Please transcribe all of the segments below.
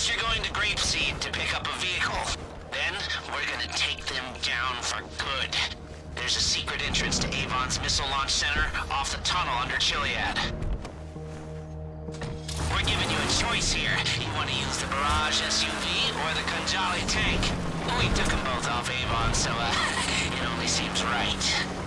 First, you're going to Grapeseed to pick up a vehicle. Then, we're gonna take them down for good. There's a secret entrance to Avon's Missile Launch Center off the tunnel under Chiliad. We're giving you a choice here. You want to use the Barrage SUV or the Khanjali tank? We took them both off Avon, so it only seems right.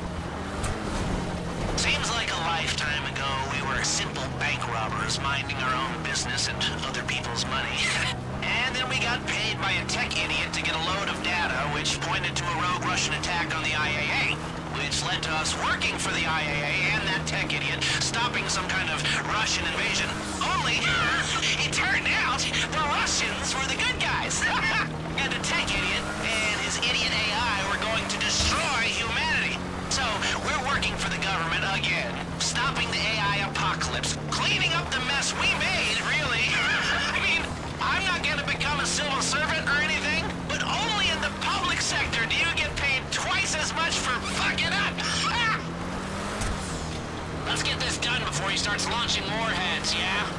Seems like a lifetime ago we were simple bank robbers minding our own business and other people's money. And then we got paid by a tech idiot to get a load of data which pointed to a rogue Russian attack on the IAA, which led to us working for the IAA and that tech idiot stopping some kind of Russian invasion. Only, it turned out the Russians were the good guys. And the tech idiot and his idiot AI were going to destroy humanity. So, we're working for the government again, stopping the AI apocalypse, cleaning up the mess we made, really. I mean, I'm not gonna become a civil servant or anything, but only in the public sector do you get paid twice as much for fucking up. Let's get this done before he starts launching warheads, yeah?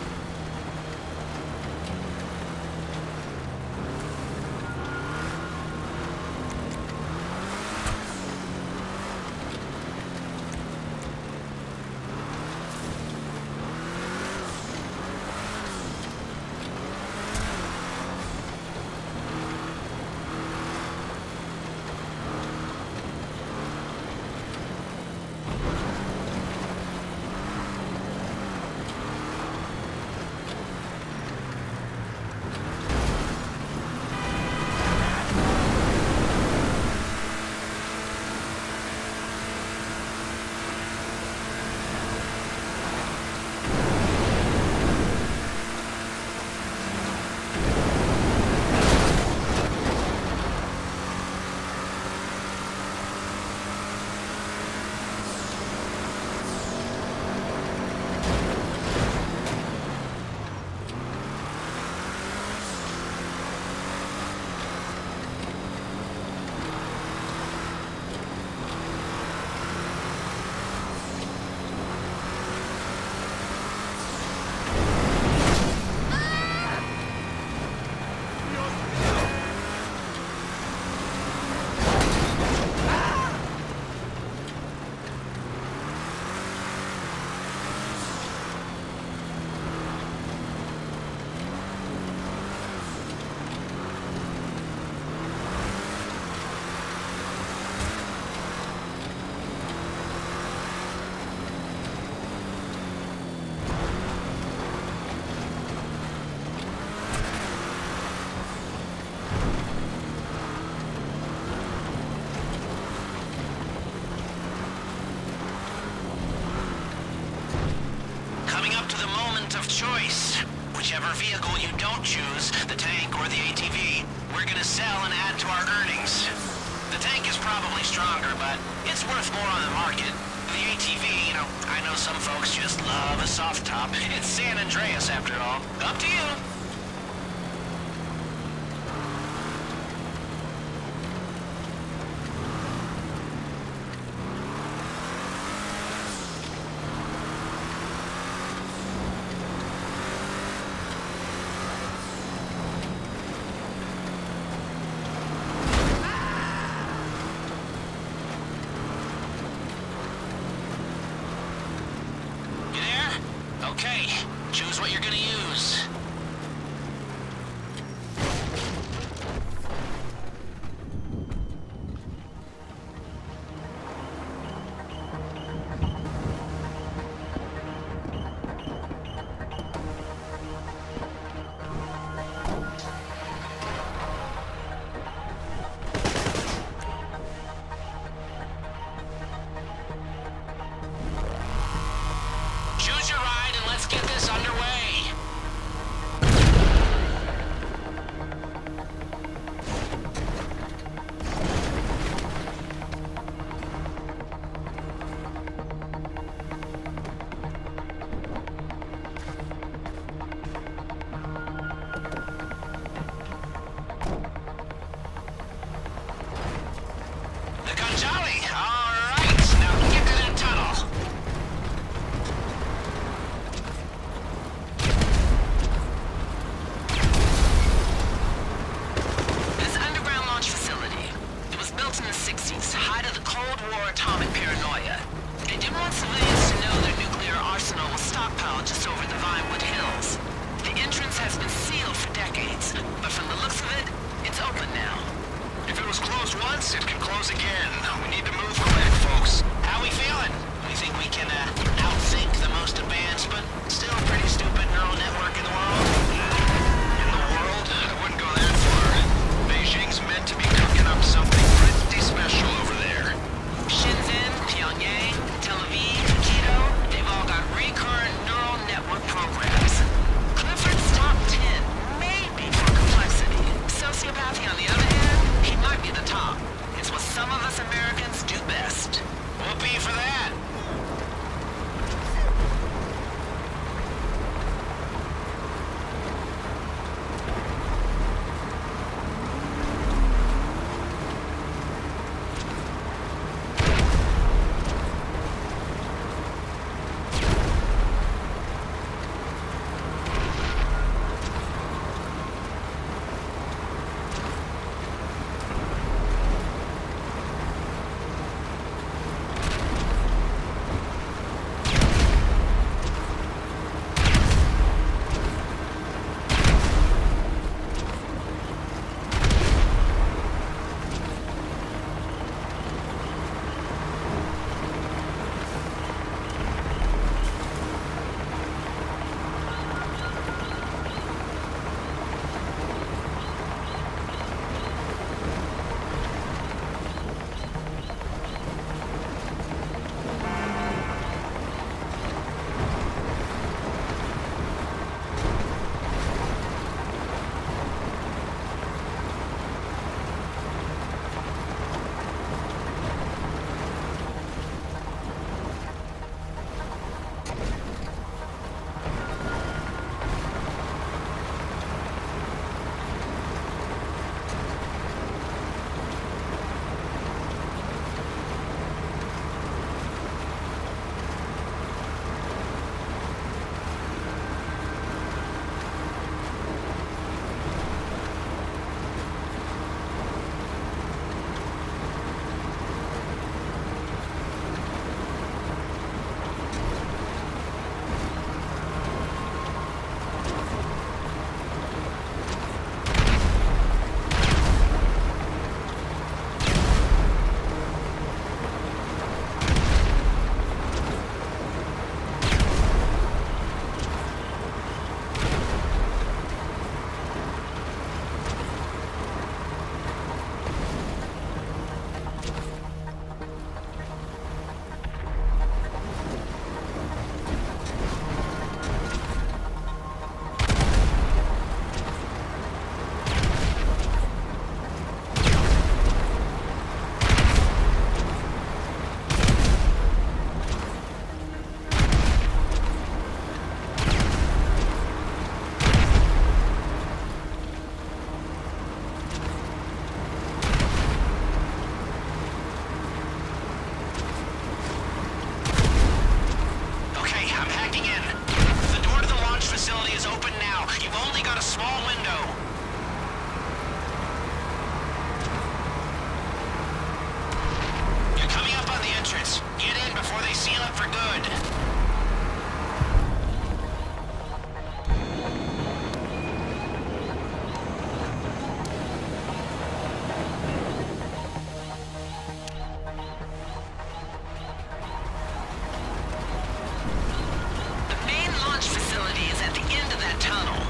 Choice. Whichever vehicle you don't choose, the tank or the ATV, we're gonna sell and add to our earnings. The tank is probably stronger, but it's worth more on the market. The ATV, I know some folks just love a soft top. It's San Andreas after all. Up to you. Okay, choose what you're gonna use. Get this underway. The Khanjali. All right, now get to that tunnel. height of the Cold War atomic paranoia. They didn't want civilians to know their nuclear arsenal was stockpiled just over the Vinewood Hills. The entrance has been sealed for decades, but from the looks of it, it's open now. If it was closed once, it can close again. We need to move quick, folks. How we feeling? We think we can outthink the most advanced, but still pretty stupid neural network in the world? In the world? I wouldn't go that far. Beijing's meant to be cooking up something pretty special over there. Shenzhen, Pyongyang, Tel Aviv, Quito, they've all got recurrent neural network programs. Clifford's top 10, maybe for complexity. Sociopathy, on the other hand, he might be the top. It's what some of us Americans do best. Whoopee for that! Launch facility is at the end of that tunnel.